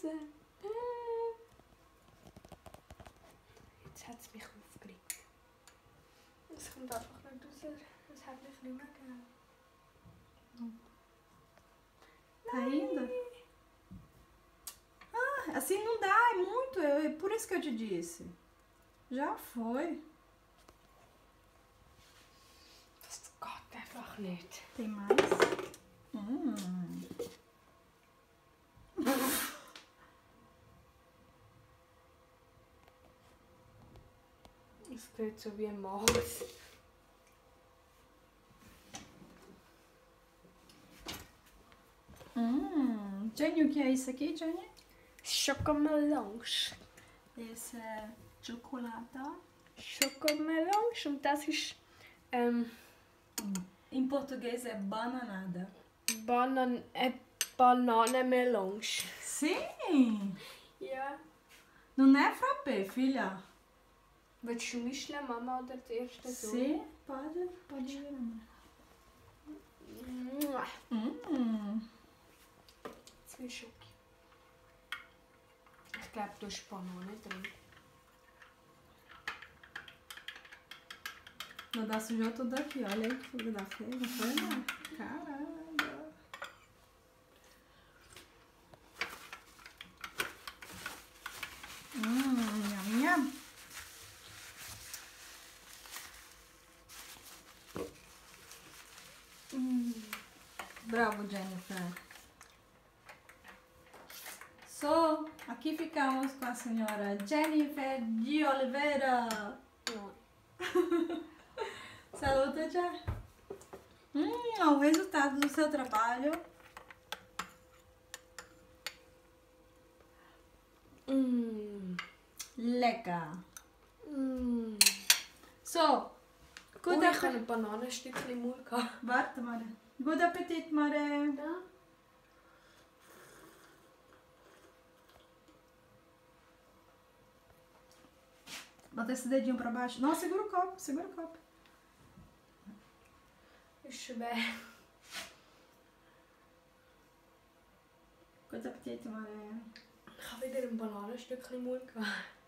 raus. Jetzt hat es mich aufgeregt. Es kommt einfach nicht raus. Es hat mich nicht mehr gegeben. Tá ainda? Ah, assim não dá, é muito. É por isso que eu te disse. Já foi. Das geht einfach nicht. Tem mais? Es geht so wie ein Maus. Jenny, o que é isso aqui, Jenny? Schokomelange. Esse é chocolate. Schokomelange und das ist Em português é bananada. Bananenmelange. Sim! Ja. Não é frappé, filha? Willst du mischen, Mama, oder der erste so? Sim, pode ir. Zwei Schoki. Ich glaube, da ist Banane drin. Meu Deus, sujou tudo aqui. Olha aí que filho da feia. Não foi, não? Caramba. Nham. Bravo, Jennifer. Aqui ficamos com a senhora Jennifer de Oliveira. Não. Saúde, já. O resultado do seu trabalho. Lecker. So, Gut, ich habe ein Bananenstückchen im Mund gehabt. Warte, Mare. Guten Appetit, Mare. Ja. Bota esse dedinho pra baixo. Não, segura o copo, segura o copo. Ist schwer. Guten Appetit, Mare. Ich habe wieder ein Bananenstückchen im Mund gehabt.